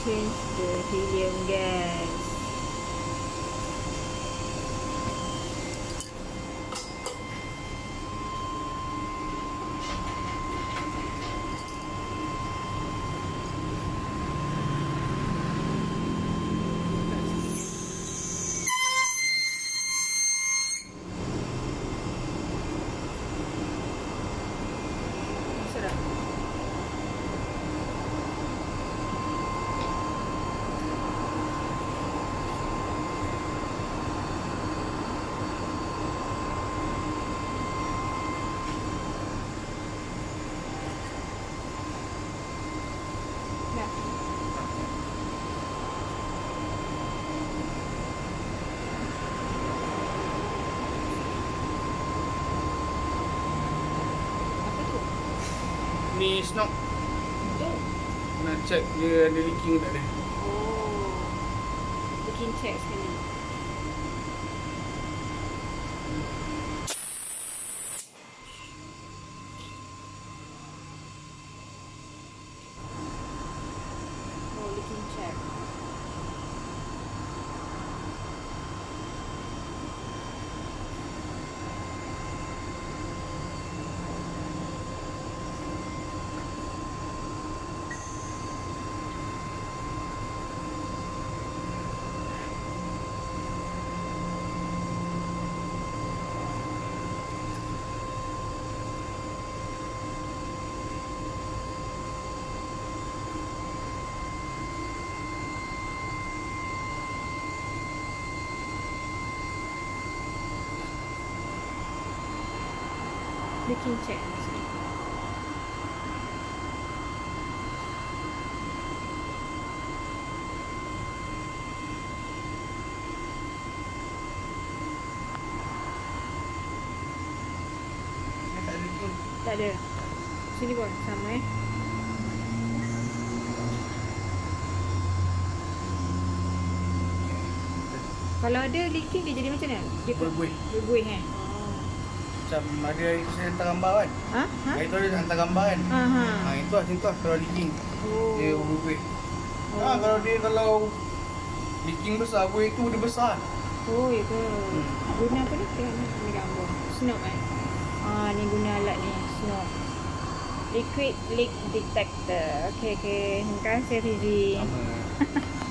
change the helium gas. Ni snob. Tu. Nak check dia ada leaking tak ada. Oh. Bikin check sekali. Oh, leaking check. Leaking check. Tak ada leaking. Tak ada. Sini pun sama Kalau ada leaking dia jadi macam mana? Dia Berbuih. Berbuih Macam ada itu saya hantar gambar kan. Ha? Yang itu ada hantar gambar kan. Ha. Itu lah macam tu lah kalau leaking. Oh. Dia berbuih. Kalau leaking besar, buih tu dia besar. Oh, ya ke? Guna apa ni? Tengok ni gambar. Snob ni guna alat ni, snob. Liquid leak detector. Okey. Terima kasih Fizi. Sama.